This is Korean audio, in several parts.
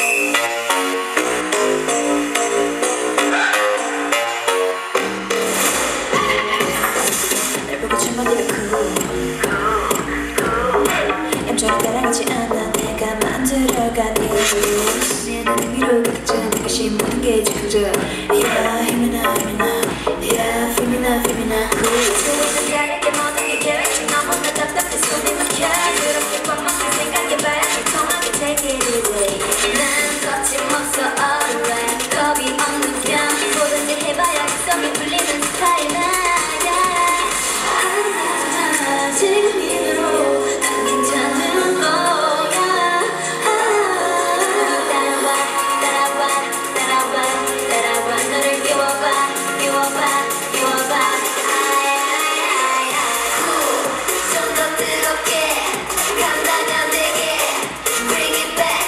날 보고 주머니를 얌전히 따라가지 않아 내가 만들어간 이유 내 눈을 위로 그저 내것이 모든 게 지켜져 Yeah, 힘이나 Yeah, feel이나 수고는 가볍게 모든 게 계획이 너무나 답답해 숨이 막혀 그렇게 꽉 막힌 생각해봐야 통하게 take it easy 난 거침없어 alright 겁이 없는 편 뭐든지 해봐야 성이 풀리는 스타일이야 지금 이대로 난 괜찮은 거야 따라와 너를 깨워봐 좀 더 뜨겁게 간다면 내게 Bring it back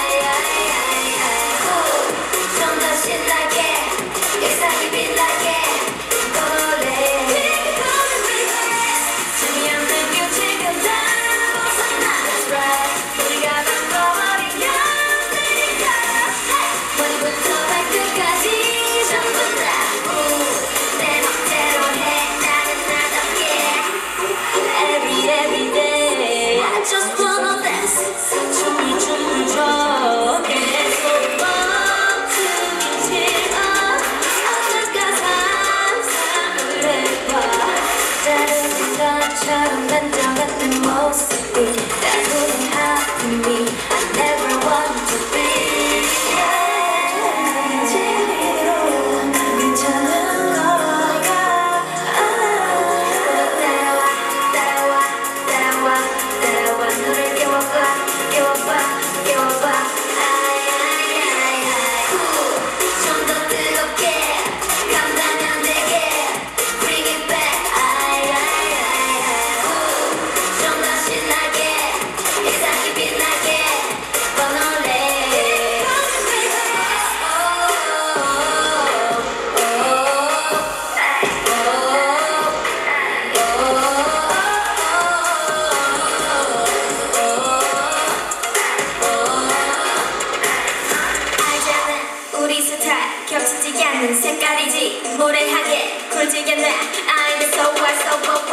좀 더 신나게 예상이 빛나게 Just wanna dance 춤을 춰 계속 멈추지 어떨까 상상을 해봐 다른 것처럼 단정같은 모습이 따뜻한 하품이 I never want to be 지금 이대로 난 괜찮은 거야 따라와 너를 깨워봐 좀 더 뜨겁게 간다면 내게 Bring it back 좀 더 신나게 예상이 빛나게 뻔올래 우리 스타일 겹치지 않는 색깔이지 무례하게 굴지 않아 I'm so wild so